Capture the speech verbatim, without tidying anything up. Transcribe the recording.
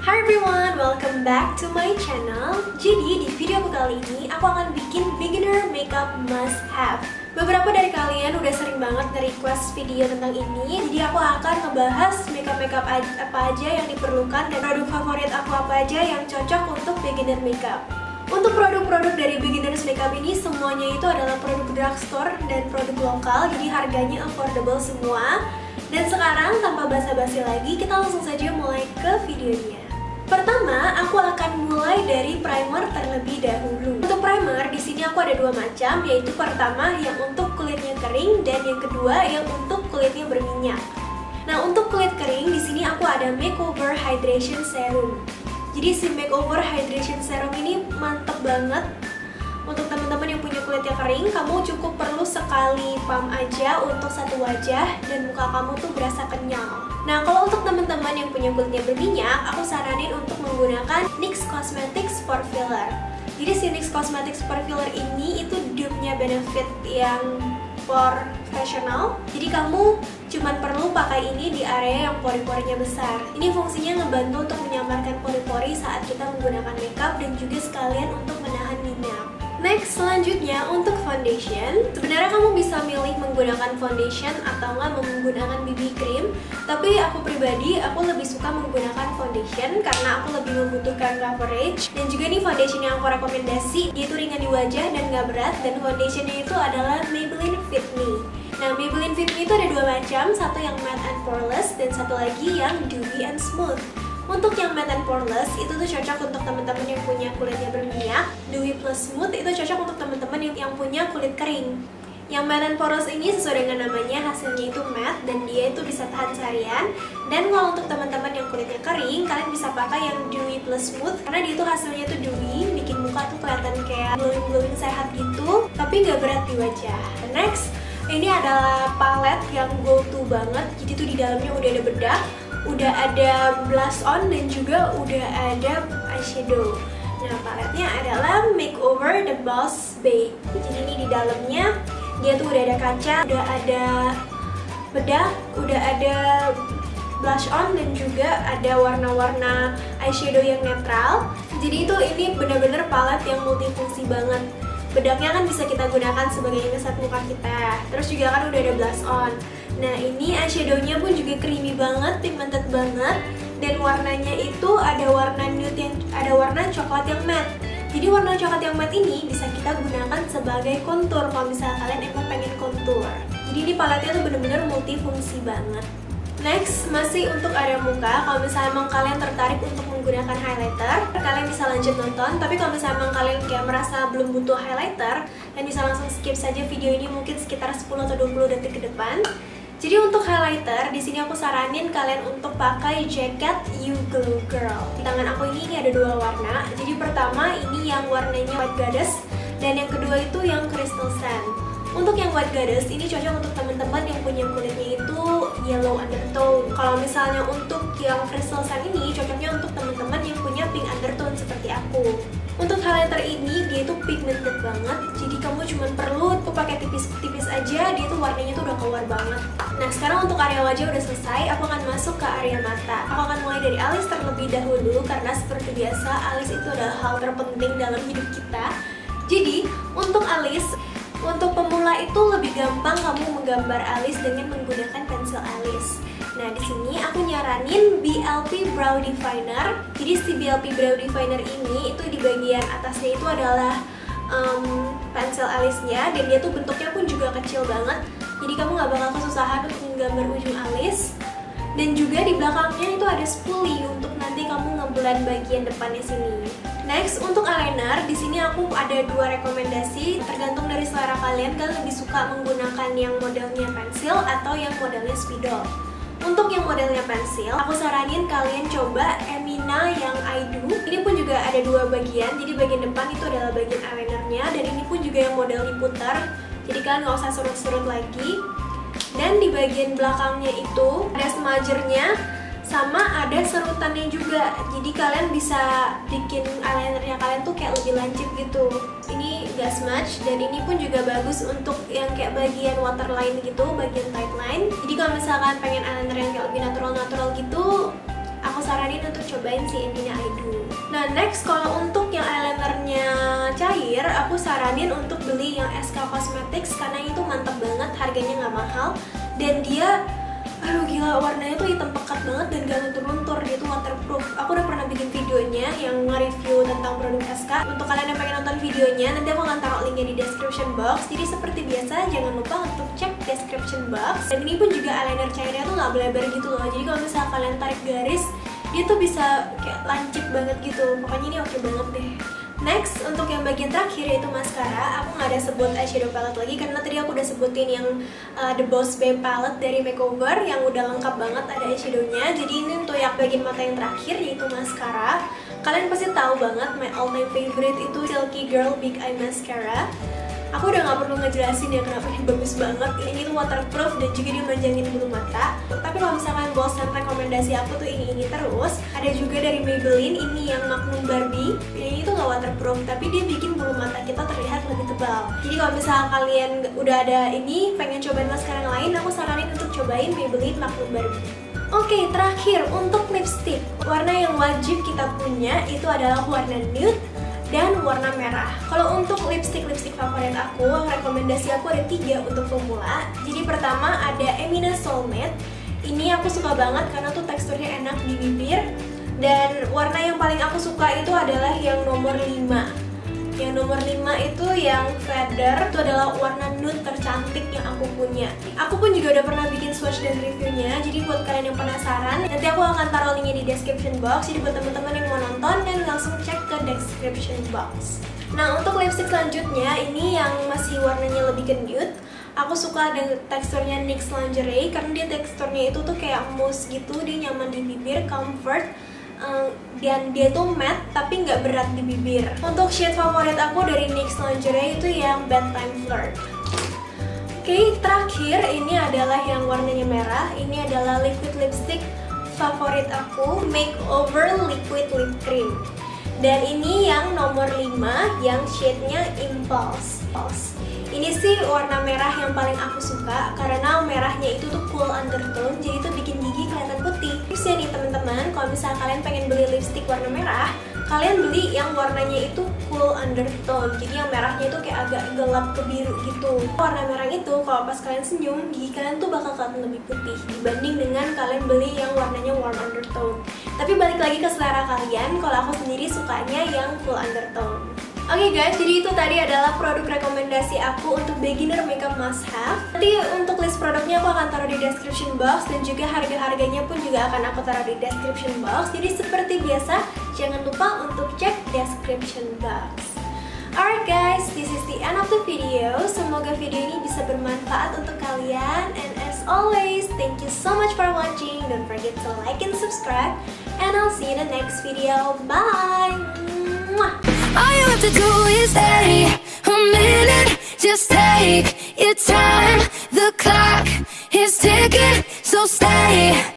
Hi everyone, welcome back to my channel. Jadi di video aku kali ini aku akan bikin beginner makeup must have. Beberapa dari kalian udah sering banget nge-request video tentang ini. Jadi aku akan ngebahas makeup-makeup apa aja yang diperlukan dan produk favorit aku apa aja yang cocok untuk beginner makeup. Untuk produk-produk dari beginners makeup ini semuanya itu adalah produk drugstore dan produk lokal, jadi harganya affordable semua. Dan sekarang tanpa basa-basi lagi, kita langsung saja mulai ke videonya. Pertama, aku akan mulai dari primer terlebih dahulu. Untuk primer, di sini aku ada dua macam, yaitu pertama yang untuk kulitnya kering dan yang kedua yang untuk kulitnya berminyak. Nah, untuk kulit kering di sini aku ada Makeover Hydration Serum. Jadi si Makeover Hydration Serum ini mantep banget. Untuk teman-teman yang punya kulitnya kering, kamu cukup perlu sekali pump aja untuk satu wajah dan muka kamu tuh berasa kenyal. Nah, kalau untuk teman-teman yang punya kulitnya berminyak, aku saranin untuk menggunakan NYX Cosmetics Pore Filler. Jadi si NYX Cosmetics Pore Filler ini itu dupe-nya Benefit yang pore profesional. Jadi kamu cuman perlu pakai ini di area yang pori-porinya besar. Ini fungsinya ngebantu untuk menyamarkan pori-pori saat kita menggunakan makeup dan juga sekalian untuk menahan minyak. Next, selanjutnya untuk foundation. Sebenarnya kamu bisa milih menggunakan foundation atau nggak menggunakan B B cream. Tapi aku pribadi, aku lebih suka menggunakan foundation karena aku lebih membutuhkan coverage. Dan juga nih foundation yang aku rekomendasi, dia itu ringan di wajah dan nggak berat. Dan foundationnya itu adalah Maybelline Fit Me. Nah, Maybelline Fit Me itu ada dua macam, satu yang matte and poreless dan satu lagi yang dewy and smooth. Untuk yang matte and poreless itu tuh cocok untuk teman-teman yang punya kulitnya berminyak. Dewy plus smooth itu cocok untuk teman-teman yang, yang punya kulit kering. Yang matte and poreless ini sesuai dengan namanya, hasilnya itu matte dan dia itu bisa tahan seharian. Dan kalau untuk teman-teman yang kulitnya kering, kalian bisa pakai yang dewy plus smooth karena dia itu hasilnya tuh dewy, bikin muka tuh kelihatan kayak glowing-glowing sehat gitu, tapi nggak berat di wajah. Next, ini adalah palette yang go to banget. Jadi tuh di dalamnya udah ada bedak, udah ada blush on dan juga udah ada eyeshadow. Nah, paletnya adalah Makeover The Boss Babe. Jadi ini di dalamnya dia tuh udah ada kaca, udah ada bedak, udah ada blush on dan juga ada warna-warna eyeshadow yang netral. Jadi itu ini bener-bener palet yang multifungsi banget. Bedaknya kan bisa kita gunakan sebagai ngeset muka kita. Terus juga kan udah ada blush on. Nah, ini eyeshadownya pun juga creamy banget, pigmented banget, dan warnanya itu ada warna nude yang ada warna coklat yang matte. Jadi warna coklat yang matte ini bisa kita gunakan sebagai kontur kalau misalnya kalian emang pengen kontur. Jadi ini paletnya tuh bener-bener multifungsi banget. Next, masih untuk area muka, kalau misalnya emang kalian tertarik untuk menggunakan highlighter, kalian bisa lanjut nonton. Tapi kalau misalnya emang kalian kayak merasa belum butuh highlighter, kalian bisa langsung skip saja video ini mungkin sekitar sepuluh atau dua puluh detik ke depan. Jadi untuk highlighter, di sini aku saranin kalian untuk pakai Jacket You Glow Girl. Di tangan aku ini, ini ada dua warna. Jadi pertama ini yang warnanya White Goddess, dan yang kedua itu yang Crystal Sand. Untuk yang White Goddess ini cocok untuk teman-teman yang punya kulitnya itu yellow undertone. Kalau misalnya untuk yang Crystal Sand ini cocoknya untuk teman-teman yang punya pink undertone seperti aku. Untuk highlighter ini dia itu pigmented banget, jadi kamu cuma perlu aku pakai tipis-tipis aja, dia tuh warnanya tuh udah keluar banget. Nah, sekarang untuk area wajah udah selesai, aku akan masuk ke area mata. Aku akan mulai dari alis terlebih dahulu karena seperti biasa alis itu adalah hal terpenting dalam hidup kita. Jadi untuk alis, untuk pemula itu lebih gampang kamu menggambar alis dengan menggunakan pensil alis. Nah, di sini aku nyaranin B L P Brow Definer. Jadi si B L P Brow Definer ini itu di bagian atasnya itu adalah um, pensil alisnya dan dia tuh bentuknya pun juga kecil banget. Jadi kamu nggak bakal kesusahan untuk menggambar ujung alis. Dan juga di belakangnya itu ada spoolie untuk nanti kamu ngeblend bagian depannya sini. Next, untuk eyeliner, di sini aku ada dua rekomendasi tergantung dari selera kalian. Kalian lebih suka menggunakan yang modelnya pensil atau yang modelnya spidol. Untuk yang modelnya pensil, aku saranin kalian coba Emina yang I Do. Ini pun juga ada dua bagian, jadi bagian depan itu adalah bagian eyelinernya, dan ini pun juga yang model diputar, jadi kalian nggak usah surut-surut lagi. Dan di bagian belakangnya itu ada smudgernya, sama ada serutannya juga. Jadi kalian bisa bikin eyelinernya kalian tuh kayak lebih lancip gitu. Ini gak smudge dan ini pun juga bagus untuk yang kayak bagian waterline gitu, bagian tight line. Jadi kalau misalkan pengen eyeliner yang kayak lebih natural-natural gitu, aku saranin untuk cobain si Indina Aidu. Nah next, kalau untuk yang eyelinernya cair, aku saranin untuk beli yang S K Cosmetics karena itu mantap banget, harganya nggak mahal dan dia aduh gila, warnanya tuh hitam pekat banget dan gak luntur-luntur, dia tuh waterproof. Aku udah pernah bikin videonya yang nge-review tentang produk S K. Untuk kalian yang pengen nonton videonya, nanti aku akan taruh linknya di description box. Jadi seperti biasa, jangan lupa untuk cek description box. Dan ini pun juga eyeliner cairnya tuh gak belebar gitu loh. Jadi kalau misalnya kalian tarik garis, dia tuh bisa kayak lancip banget gitu. Pokoknya ini oke banget deh. Next, untuk yang bagian terakhir yaitu maskara. Aku nggak ada sebut eyeshadow palette lagi karena tadi aku udah sebutin yang uh, The Boss Babe palette dari Makeover yang udah lengkap banget ada eyeshadownya. Jadi ini untuk yang bagian mata yang terakhir yaitu maskara. Kalian pasti tahu banget my all time favorite itu Silky Girl Big Eye Mascara. Aku udah nggak perlu ngejelasin ya kenapa ini bagus banget. Ini tuh waterproof dan juga dia manjangin bulu mata. Tapi kalau misalkan bosan rekomendasi aku tuh ini ini terus, ada juga dari Maybelline ini yang Magnum Barbie. Ini tuh nggak waterproof tapi dia bikin bulu mata kita terlihat lebih tebal. Jadi kalau misalkan kalian udah ada ini pengen cobain maskara yang lain, aku saranin untuk cobain Maybelline Magnum Barbie. Oke, okay, terakhir untuk lipstick. Warna yang wajib kita punya itu adalah warna nude dan warna merah. Kalau untuk lipstick-lipstick favorit aku, rekomendasi aku ada tiga untuk pemula. Jadi pertama ada Emina Soulmate. Ini aku suka banget karena tuh teksturnya enak di bibir. Dan warna yang paling aku suka itu adalah yang nomor lima. Yang nomor lima itu yang Feather, itu adalah warna nude tercantik yang aku punya. Aku pun juga udah pernah bikin swatch dan reviewnya, jadi buat kalian yang penasaran, nanti aku akan taruh linknya di description box. Jadi buat teman-teman yang mau nonton, dan langsung cek ke description box. Nah untuk lipstick selanjutnya, ini yang masih warnanya lebih ke nude. Aku suka dengan teksturnya N Y X Lingerie, karena dia teksturnya itu tuh kayak mousse gitu, dia nyaman di bibir, comfort. Um, dan dia tuh matte tapi nggak berat di bibir. Untuk shade favorit aku dari N Y X Lingerie itu yang Bedtime Flirt. Oke, okay, terakhir ini adalah yang warnanya merah. Ini adalah liquid lipstick favorit aku, Makeover Liquid Lip Cream. Dan ini yang nomor lima, yang shade-nya Impulse. Ini sih warna merah yang paling aku suka karena merahnya itu tuh cool undertone, jadi itu bikin gigi kelihatan putih. Tipsnya nih teman-teman, kalau misalnya kalian pengen beli lipstick warna merah, kalian beli yang warnanya itu cool undertone, jadi yang merahnya itu kayak agak gelap ke biru gitu. Warna merah itu kalau pas kalian senyum, gigi kalian tuh bakal kelihatan lebih putih dibanding dengan kalian beli yang warnanya warm undertone. Tapi balik lagi ke selera kalian, kalau aku sendiri sukanya yang cool undertone. Oke okay guys, jadi itu tadi adalah produk rekomendasi aku untuk beginner makeup must have. Nanti untuk list produknya aku akan taruh di description box dan juga harga-harganya pun juga akan aku taruh di description box. Jadi seperti biasa, jangan lupa untuk cek description box. Alright guys, this is the end of the video. Semoga video ini bisa bermanfaat untuk kalian. And as always, thank you so much for watching. Don't forget to like and subscribe. And I'll see you in the next video. Bye! Mwah! All you have to do is stay a minute, just take your time. The clock is ticking, so stay.